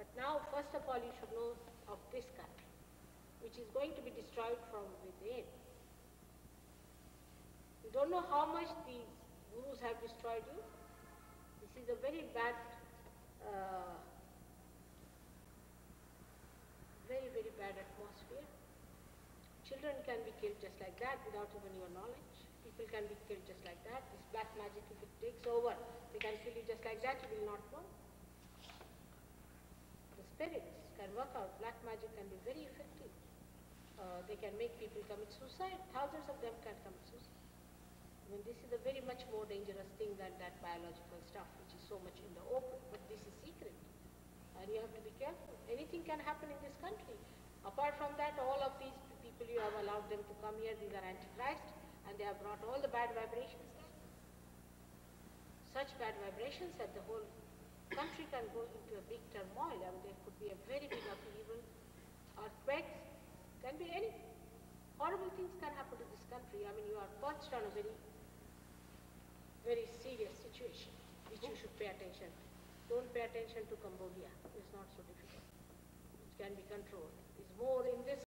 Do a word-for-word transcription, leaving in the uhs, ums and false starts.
Now, first of all, you should know of this country, which is going to be destroyed from within. You don't know how much these gurus have destroyed you. This is a very bad, uh, very, very bad atmosphere. Children can be killed just like that without even your knowledge. People can be killed just like that. This black magic, if it takes over, they can kill you just like that, you will not know. The spirits can work out. Black magic can be very effective. Uh, they can make people commit suicide. Thousands of them can commit suicide. I mean, this is a very much more dangerous thing than that biological stuff, which is so much in the open. But this is secret. And you have to be careful. Anything can happen in this country. Apart from that, all of these people, you have allowed them to come here. These are antichrist, and they have brought all the bad vibrations there. Such bad vibrations that the whole country can go into a big turmoil. I mean, there could be a very big upheaval, earthquakes, can be anything. Horrible things can happen to this country. I mean, you are perched on a very, very serious situation, which you should pay attention. Don't pay attention to Cambodia. It's not so difficult. It can be controlled. It's more in this